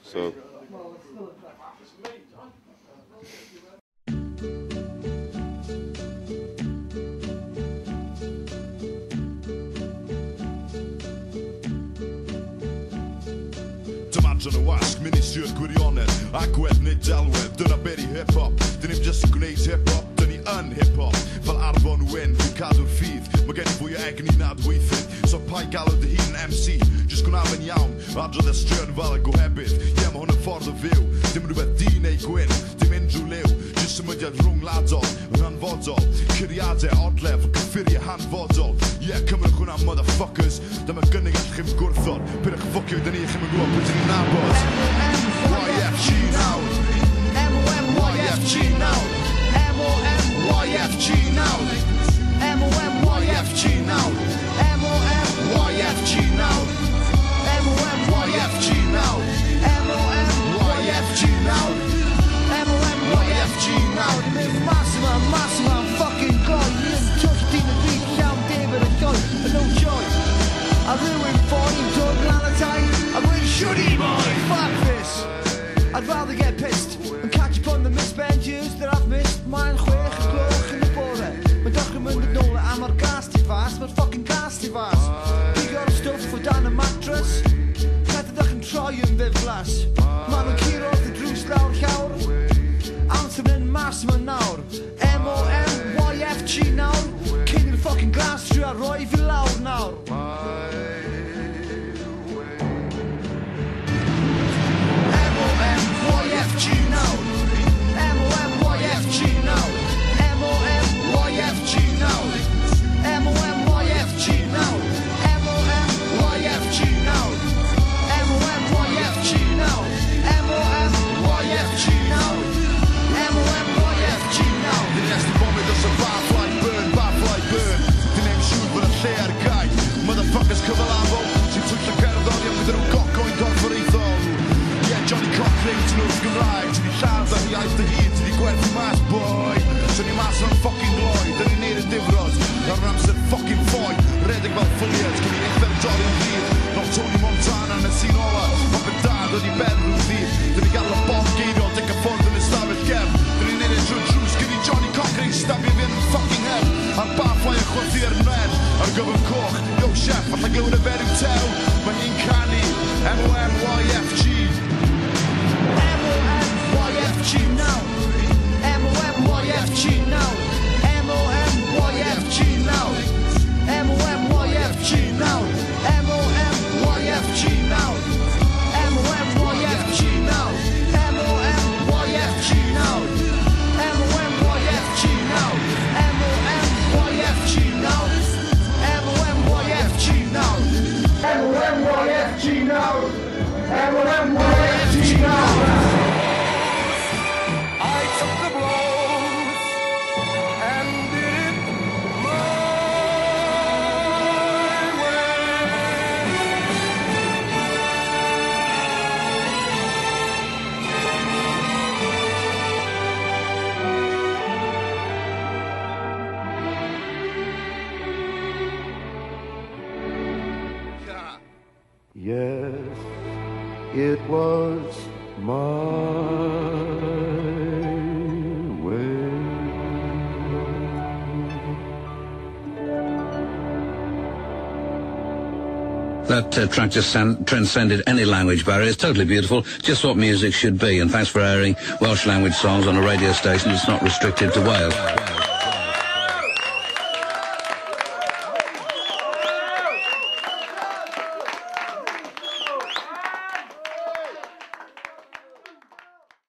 So. Yn y wasg, ministrio'r gwirionedd agwedd neu delwedd, dyna beth i hip-hop. Dyn ni'n just yn gwneud hip-hop, dyn ni yn hip-hop. Fel arfon wyn, fi'n cadw'r ffydd, mae gen i fwy o egni nad weithydd. So pai galw dy hun yn MC, just gwna fe'n iawn, adrodd estrion fel y gohebydd. Ie, mae hwn yn ffordd o fyw, dim rhywbeth di neu gwyn, dim unrhyw liw. Just symudiad rhwngwladol, yn hanfodol, curiadau odlef, cyffuriau hanfodol. Ie, cymryd hwnna motherfuckers, dyma gynnig all chi'n gwrthod, pyrrach ffwcio, dyn ni chi'n gwybod pwy dyn ni'n nabod. MOMYFG now, MOMYFG now, MOMYFG now, MOMYFG now, MOMYFG now, MOMYFG now, MOMYFG now, MOMYFG now. Massima, fucking god, you've just in the beat, down David and God, and no joy. I ruined for him, Doug Lanatine, I'm really shooty boy, fuck this. I'd rather get pissed and catch up on the misbenches that I've missed. Mae'n chwech y gloch yn y bore, mae'n dechrau mynd yn ôl am ar gas ti fas, mae'n fucking gas ti fas. Bigger stuff o dan y mattress, pedydach yn troi yn ddiflas. Ma'n nhw'n curodd y drws lawr llawr, Anthem yn mas yma nawr. MOMYFG nawr, cyn i'r fucking glas trio a roi fi lawr nawr. MOMYFG now, MOMYFG now, MOMYFG now, MOMYFG now, MOMYFG now, MOMYFG now, MOMYFG now, MOMYFG now. The next bomb does a bad fly burn. The name shoot with a lle ar gai. Motherfuckers cyfalafo, sy'n twll y cerddorion with nhw'n goco'n gorfforaethol. Yeah, Johnny Cochran, ti'n nhw'n Gymraeg, ti'n ni lladd ar iaith dy hun, ti'n ni gwerthu mas, boy. So ni mas o'n fucking gloi, dyn ni'n neud y difros, ar amser fucking ffoi. Redig fel ffiliad, gyn ni eithaf dorri'n ddydd. Not Tony Montana yn y sîn ola, ond beth dad oedd i ben rhyw ddydd. Dyn ni gael y bob geiriol, dic y ffordd yn ystafell gefn. Dyn ni'n neud y drwy drws, gyn ni Johnny Cochran stabio fi yn fucking hef. A'r barflau yn chwerthu ar mren, ar gyfer coch. Yo, chef, allai glywed y ferw tew, mae hi'n canu, MOMYFG. MOMYFG now, MOMYFG now, MOMYFG now, MOMYFG now, MOMYFG now, MOMYFG now, MOMYFG now, MOMYFG now, MOMYFG now, MOMYFG now, MOMYFG now, MOMYFG now. Yes, it was my way. That track just transcended any language barrier. It's totally beautiful, just what music should be. And thanks for airing Welsh language songs on a radio station that's not restricted to Wales.